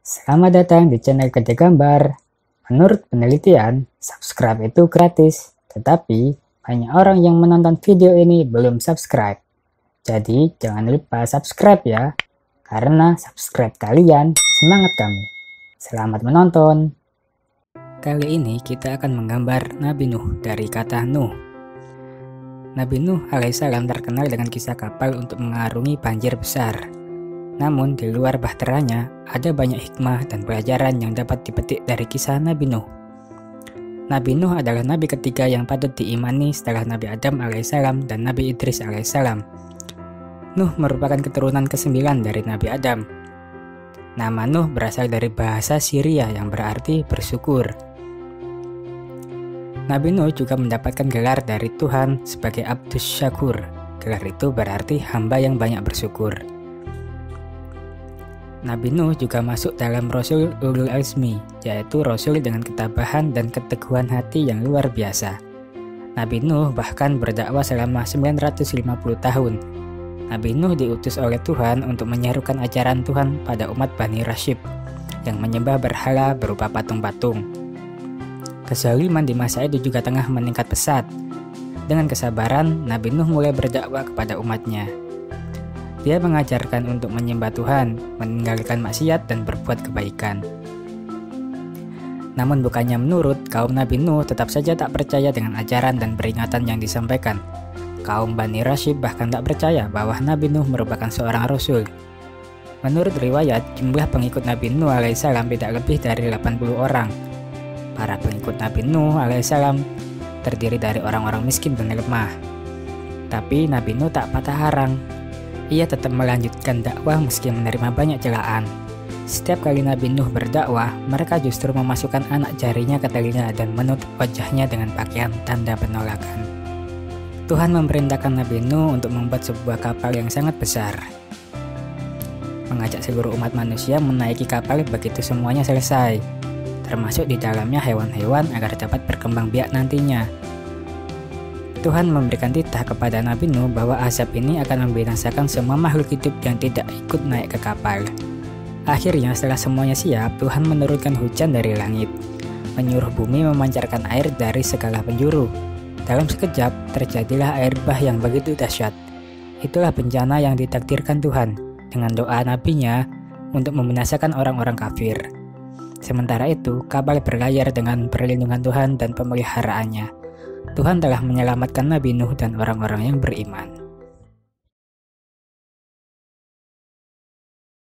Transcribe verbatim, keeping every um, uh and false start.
Selamat datang di channel Kerja Gambar. Menurut penelitian, subscribe itu gratis, tetapi banyak orang yang menonton video ini belum subscribe. Jadi jangan lupa subscribe ya, karena subscribe kalian semangat kami. Selamat menonton. Kali ini kita akan menggambar Nabi Nuh dari kata Nuh. Nabi Nuh alaihissalam terkenal dengan kisah kapal untuk mengarungi banjir besar. Namun di luar bahteranya ada banyak hikmah dan pelajaran yang dapat dipetik dari kisah Nabi Nuh. Nabi Nuh adalah nabi ketiga yang patut diimani setelah Nabi Adam alaihissalam dan Nabi Idris alaihissalam. Nuh merupakan keturunan kesembilan dari Nabi Adam. Nama Nuh berasal dari bahasa Syria yang berarti bersyukur. Nabi Nuh juga mendapatkan gelar dari Tuhan sebagai Abdus Syakur. Gelar itu berarti hamba yang banyak bersyukur. Nabi Nuh juga masuk dalam Rasul Ulul Azmi, yaitu Rasul dengan ketabahan dan keteguhan hati yang luar biasa. Nabi Nuh bahkan berdakwah selama sembilan ratus lima puluh tahun. Nabi Nuh diutus oleh Tuhan untuk menyerukan ajaran Tuhan pada umat Bani Rashib yang menyembah berhala berupa patung-patung. Kezaliman di masa itu juga tengah meningkat pesat. Dengan kesabaran, Nabi Nuh mulai berdakwah kepada umatnya. Dia mengajarkan untuk menyembah Tuhan, meninggalkan maksiat dan berbuat kebaikan. Namun bukannya menurut, kaum Nabi Nuh tetap saja tak percaya dengan ajaran dan peringatan yang disampaikan. Kaum Bani Rashib bahkan tak percaya bahwa Nabi Nuh merupakan seorang Rasul. Menurut riwayat, jumlah pengikut Nabi Nuh alaihissalam tidak lebih dari delapan puluh orang. Para pengikut Nabi Nuh alaihissalam terdiri dari orang-orang miskin dan lemah. Tapi Nabi Nuh tak patah arang. Ia tetap melanjutkan dakwah meski menerima banyak celaan. Setiap kali Nabi Nuh berdakwah, mereka justru memasukkan anak jarinya ke telinga dan menutup wajahnya dengan pakaian tanda penolakan. Tuhan memerintahkan Nabi Nuh untuk membuat sebuah kapal yang sangat besar. Mengajak seluruh umat manusia menaiki kapal begitu semuanya selesai, termasuk di dalamnya hewan-hewan agar dapat berkembang biak nantinya. Tuhan memberikan titah kepada Nabi Nuh bahwa azab ini akan membinasakan semua makhluk hidup yang tidak ikut naik ke kapal. Akhirnya setelah semuanya siap, Tuhan menurunkan hujan dari langit, menyuruh bumi memancarkan air dari segala penjuru. Dalam sekejap, terjadilah air bah yang begitu dahsyat. Itulah bencana yang ditakdirkan Tuhan dengan doa nabinya untuk membinasakan orang-orang kafir. Sementara itu, kapal berlayar dengan perlindungan Tuhan dan pemeliharaannya. Tuhan telah menyelamatkan Nabi Nuh dan orang-orang yang beriman.